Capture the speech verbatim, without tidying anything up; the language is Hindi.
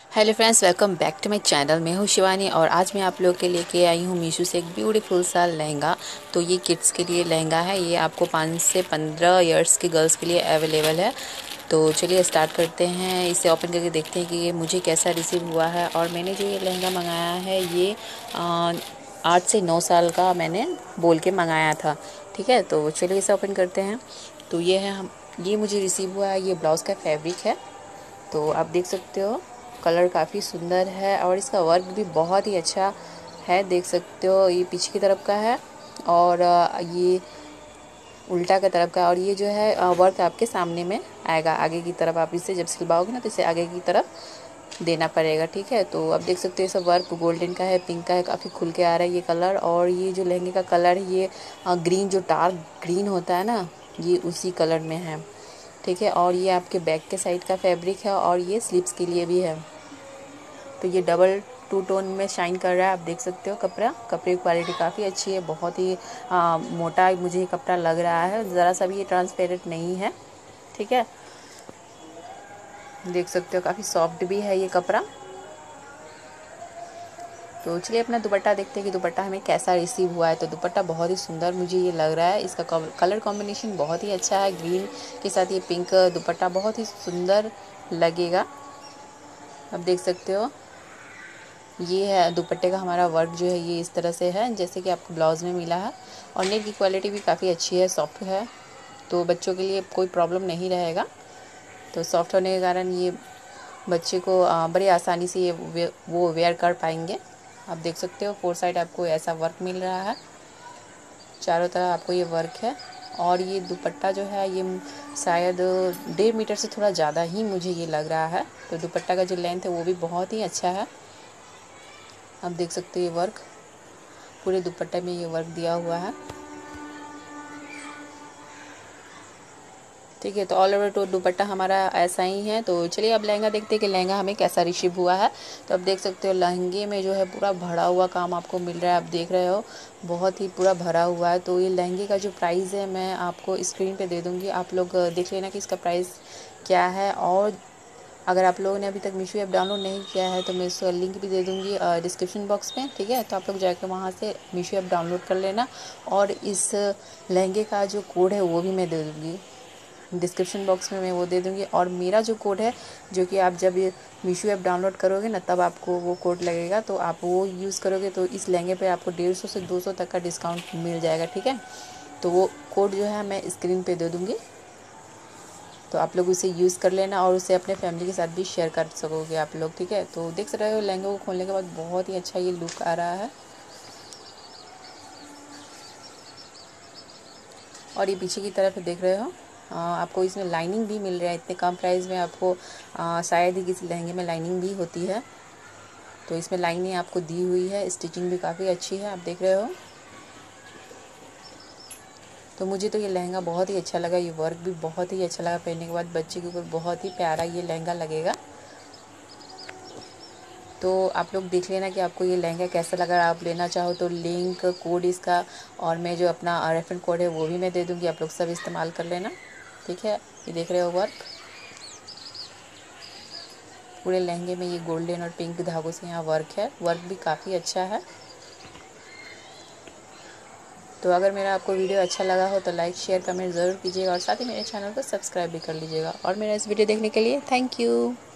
Hello friends, welcome back to my channel. मैं हूँ शिवानी और आज मैं आप लोगों के लेके आई हूँ मीशो से एक ब्यूटीफुल सा लहंगा। तो ये किड्स के लिए लहंगा है। ये आपको पाँच से पंद्रह इयर्स की गर्ल्स के लिए अवेलेबल है। तो चलिए स्टार्ट करते हैं। इसे ओपन करके देखते हैं कि ये मुझे कैसा रिसीव हुआ है। और मैंने जो ये लहंगा मंगाया है ये आठ से नौ साल का मैंने बोल के मंगाया था। ठीक है, तो चलिए इसे ओपन करते हैं। तो ये है हम ये मुझे रिसीव हुआ है। ये ब्लाउज़ का फैब्रिक है। तो आप देख सकते हो कलर काफ़ी सुंदर है और इसका वर्क भी बहुत ही अच्छा है। देख सकते हो ये पीछे की तरफ का है और ये उल्टा का तरफ का। और ये जो है वर्क आपके सामने में आएगा। आगे की तरफ आप इसे जब सिलवाओगे ना तो इसे आगे की तरफ देना पड़ेगा। ठीक है, तो आप देख सकते हो सब वर्क गोल्डन का है, पिंक का है, काफ़ी खुल के आ रहा है ये कलर। और ये जो लहंगे का कलर है ये ग्रीन, जो डार्क ग्रीन होता है ना, ये उसी कलर में है। ठीक है, और ये आपके बैक के साइड का फैब्रिक है और ये स्लीव्स के लिए भी है। तो ये डबल टू टोन में शाइन कर रहा है। आप देख सकते हो कपड़ा कपड़े की क्वालिटी काफ़ी अच्छी है। बहुत ही आ, मोटा मुझे ये कपड़ा लग रहा है, ज़रा सा भी ये ट्रांसपेरेंट नहीं है। ठीक है, देख सकते हो काफ़ी सॉफ्ट भी है ये कपड़ा। तो चलिए अपना दुपट्टा देखते हैं कि दुपट्टा हमें कैसा रिसीव हुआ है। तो दुपट्टा बहुत ही सुंदर मुझे ये लग रहा है। इसका कलर कॉम्बिनेशन बहुत ही अच्छा है। ग्रीन के साथ ये पिंक दुपट्टा बहुत ही सुंदर लगेगा। आप देख सकते हो ये है दुपट्टे का हमारा वर्क जो है ये इस तरह से है जैसे कि आपको ब्लाउज़ में मिला है। और नेट की क्वालिटी भी काफ़ी अच्छी है, सॉफ्ट है। तो बच्चों के लिए कोई प्रॉब्लम नहीं रहेगा। तो सॉफ्ट होने के कारण ये बच्चे को बड़ी आसानी से ये वे, वो वेयर कर पाएंगे। आप देख सकते हो फोर साइड आपको ऐसा वर्क मिल रहा है, चारों तरफ आपको ये वर्क है। और ये दुपट्टा जो है ये शायद डेढ़ मीटर से थोड़ा ज़्यादा ही मुझे ये लग रहा है। तो दुपट्टा का जो लेंथ है वो भी बहुत ही अच्छा है। आप देख सकते हो ये वर्क पूरे दुपट्टे में ये वर्क दिया हुआ है। ठीक है, तो ऑल ओवर तो दुपट्टा हमारा ऐसा ही है। तो चलिए अब लहंगा देखते हैं कि लहंगा हमें कैसा रिसीव हुआ है। तो आप देख सकते हो लहंगे में जो है पूरा भरा हुआ काम आपको मिल रहा है। आप देख रहे हो बहुत ही पूरा भरा हुआ है। तो ये लहंगे का जो प्राइस है मैं आपको स्क्रीन पे दे दूँगी, आप लोग देख लेना कि इसका प्राइस क्या है। और अगर आप लोगों ने अभी तक मीशो ऐप डाउनलोड नहीं किया है तो मैं इसका लिंक भी दे दूँगी डिस्क्रिप्शन बॉक्स में। ठीक है, तो आप लोग जाकर वहाँ से मीशो ऐप डाउनलोड कर लेना। और इस लहंगे का जो कोड है वो भी मैं दे दूँगी डिस्क्रिप्शन बॉक्स में, मैं वो दे दूँगी। और मेरा जो कोड है जो कि आप जब ये मीशो ऐप डाउनलोड करोगे ना तब आपको वो कोड लगेगा, तो आप वो यूज़ करोगे तो इस लहंगे पे आपको डेढ़ सौ से दो सौ तक का डिस्काउंट मिल जाएगा। ठीक है, तो वो कोड जो है मैं स्क्रीन पे दे दूँगी, तो आप लोग उसे यूज़ कर लेना और उसे अपने फैमिली के साथ भी शेयर कर सकोगे आप लोग। ठीक है, तो देख रहे हो लहंगे को खोलने के बाद बहुत ही अच्छा ये लुक आ रहा है। और ये पीछे की तरफ देख रहे हो आ, आपको इसमें लाइनिंग भी मिल रहा है। इतने कम प्राइस में आपको आ, शायद ही किसी लहंगे में लाइनिंग भी होती है। तो इसमें लाइनिंग आपको दी हुई है, स्टिचिंग भी काफ़ी अच्छी है। आप देख रहे हो, तो मुझे तो ये लहंगा बहुत ही अच्छा लगा। ये वर्क भी बहुत ही अच्छा लगा, पहनने के बाद बच्चे के ऊपर बहुत ही प्यारा ये लहंगा लगेगा। तो आप लोग देख लेना कि आपको ये लहंगा कैसा लगा। आप लेना चाहो तो लिंक कोड इसका और मैं जो अपना रेफरेंस कोड है वो भी मैं दे दूँगी, आप लोग सब इस्तेमाल कर लेना। ठीक है, ये देख रहे हो वर्क पूरे लहंगे में ये गोल्डन और पिंक धागों से यहाँ वर्क है। वर्क भी काफ़ी अच्छा है। तो अगर मेरा आपको वीडियो अच्छा लगा हो तो लाइक शेयर कमेंट ज़रूर कीजिएगा और साथ ही मेरे चैनल को सब्सक्राइब भी कर लीजिएगा। और मेरा इस वीडियो देखने के लिए थैंक यू।